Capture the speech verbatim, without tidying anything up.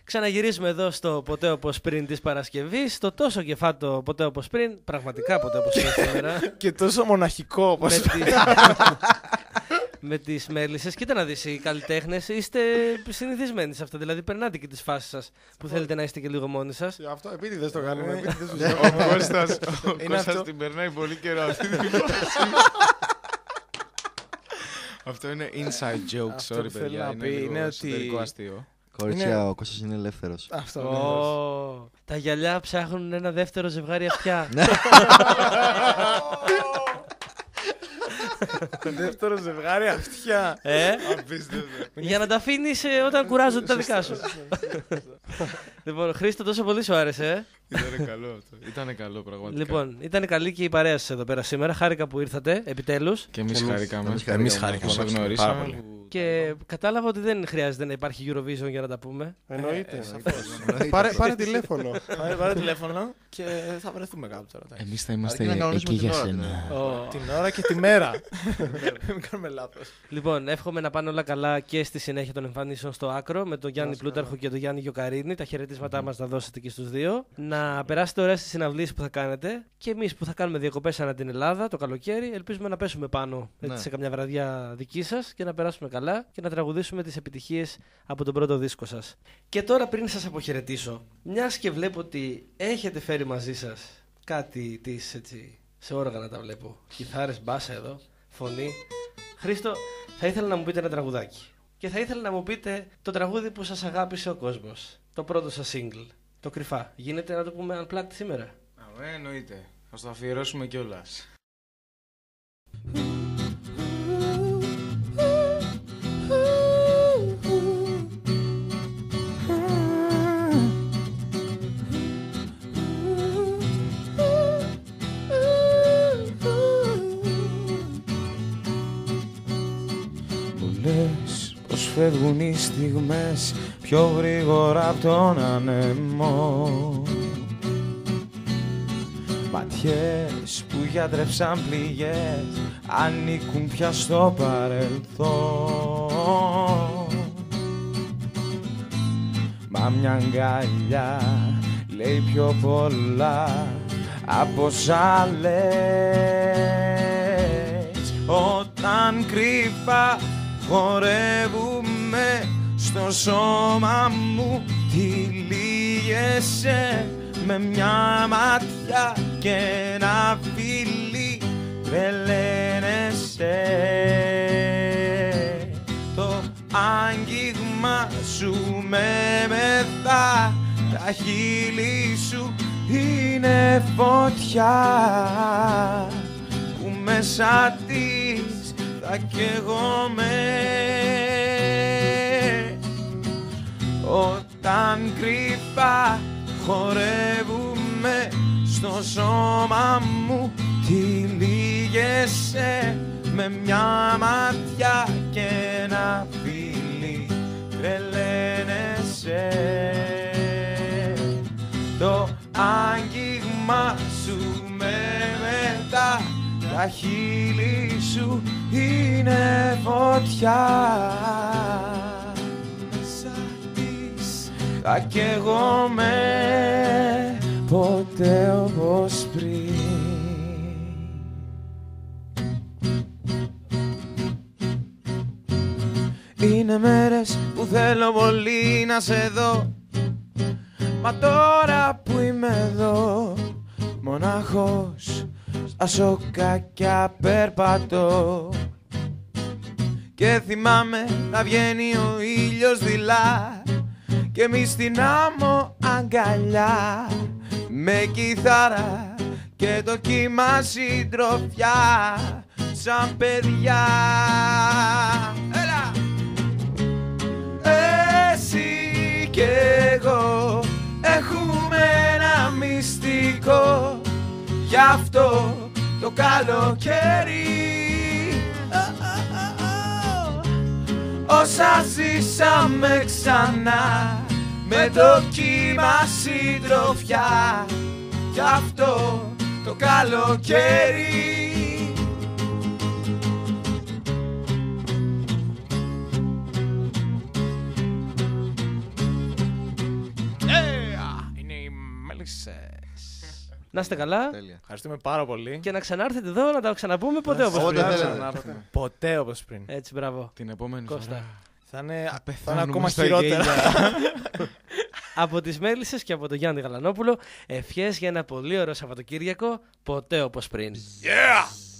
Ξαναγυρίζουμε εδώ στο ποτέ όπως πριν της Παρασκευής. Το τόσο κεφάτο ποτέ όπως πριν. Πραγματικά ποτέ όπως πριν σήμερα. Και τόσο μοναχικό όπως πριν. Με τις μέλισσες. Κοίτα να δεις, οι καλλιτέχνες είστε συνηθισμένοι σε αυτό. Δηλαδή, περνάτε και τις φάσεις σας που θέλετε να είστε και λίγο μόνοι σας. Αυτό επειδή δεν το κάνουμε. Ο Κώστας, ο Κώστας την περνάει πολύ καιρό αυτή τη Αυτό είναι inside joke, Αυτό sorry που θέλω παιδιά, να είναι πει λίγο είναι ότι- εσωτερικό αστείο. Κορίτσια, Είναι- ο Κώστας είναι ελεύθερος. Αυτό. Ω, τα γυαλιά ψάχνουν ένα δεύτερο ζευγάρι αυτιά. Δεύτερο ζευγάρι αυτιά. ε, Απίστευτο. για να τα αφήνεις ε, όταν κουράζονται τα δικά σου. Λοιπόν, Χρήστο, τόσο πολύ σου άρεσε. Ε? Ήτανε καλό αυτό. Ήτανε καλό πραγματικά. Λοιπόν, ήταν καλή και η παρέα σας εδώ πέρα σήμερα. Χάρηκα που ήρθατε, επιτέλους. Και εμείς Εμείς- χαρήκαμε. εμείς χαρήκαμε. Εμείς χαρήκαμε. Όσο Πάρα γνωρίσαμε. πολύ. που- Και κατάλαβα ότι δεν χρειάζεται να υπάρχει Eurovision για να τα πούμε. Εννοείται. Εννοείται. Πάρε, πάρε τηλέφωνο. πάρε, πάρε τηλέφωνο και θα βρεθούμε κάπου τώρα. εντάξει. Εμείς θα Αρκεί είμαστε να κανονίσουμε εκεί την για ώρα, σένα. δηλαδή. Ω. Την ώρα και τη μέρα. Μην κάνουμε λάθος. Λοιπόν, εύχομαι να πάνε όλα καλά και στη συνέχεια των εμφανίσεων στο Άκρο με τον Γιάννη Πλούταρχο και τον Γιάννη Γιοκαρίνη. Τα χαιρετίσματά μας θα δώσετε και στους δύο. Να περάσετε ωραία στις συναυλίες που θα κάνετε και εμείς που θα κάνουμε διακοπές ανά την Ελλάδα το καλοκαίρι. Ελπίζουμε να πέσουμε πάνω έτσι, Ναι. σε καμιά βραδιά δική σας και να περάσουμε καλά και να τραγουδήσουμε τις επιτυχίες από τον πρώτο δίσκο σας. Και τώρα, πριν σας αποχαιρετήσω, μιας και βλέπω ότι έχετε φέρει μαζί σας κάτι της έτσι, σε όργανα τα βλέπω. Κιθάρες, μπάσα εδώ, φωνή. Χρήστο, θα ήθελα να μου πείτε ένα τραγουδάκι. Και θα ήθελα να μου πείτε το τραγούδι που σας αγάπησε ο κόσμος. Το πρώτο σας single. Το κρυφά. Γίνεται να το πούμε unplugged σήμερα. Ε, εννοείται. Θα το αφιερώσουμε κιόλας. Μου λες πως φεύγουν οι στιγμές πιο γρήγορα απ' τον ανεμό. Ματιές που γιατρεύσαν πληγές ανήκουν πια στο παρελθόν. Μα μια αγκαλιά λέει πιο πολλά από όσα λες. Όταν κρυφά χορεύουμε στο σώμα μου, τυλίγεσαι με μια ματιά και ένα φιλί τρελαίνεσαι. Το άγγιγμα σου με μεθά, τα χείλη σου είναι φωτιά που μέσα της θα καίγομαι. Όταν κρυφά χορεύουμε στο σώμα μου, τυλίγεσαι με μια ματιά και ένα φιλί τρελαίνεσαι. Το άγγιγμα σου με μετά, τα χείλη σου είναι φωτιά. Μέσα της θα καίγομαι ποτέ όπως πριν. Είναι μέρες που θέλω πολύ να σε δω, μα τώρα που είμαι εδώ μονάχος στα σοκάκια περπατώ. Και θυμάμαι να βγαίνει ο ήλιος δειλά και εμείς στην άμμο αγκαλιά, με κιθάρα και το κύμα συντροφιά σαν παιδιά. Έλα! Εσύ και εγώ έχουμε ένα μυστικό, γι' αυτό το καλοκαίρι όσα ζήσαμε ξανά με το κύμα συντροφιά, γι' αυτό το καλοκαίρι Να είστε καλά. Τέλεια. Ευχαριστούμε πάρα πολύ. Και να ξανάρθετε εδώ να τα ξαναπούμε ποτέ όπως πριν. Ποτέ όπως πριν. Έτσι, μπράβο. Την επόμενη Κώστα. φορά. Θα είναι, Θα θα είναι ακόμα στα χειρότερα. Από τις Μέλισσες και από τον Γιάννη Γαλανόπουλο, ευχές για ένα πολύ ωραίο Σαββατοκύριακο, ποτέ όπως πριν. Yeah!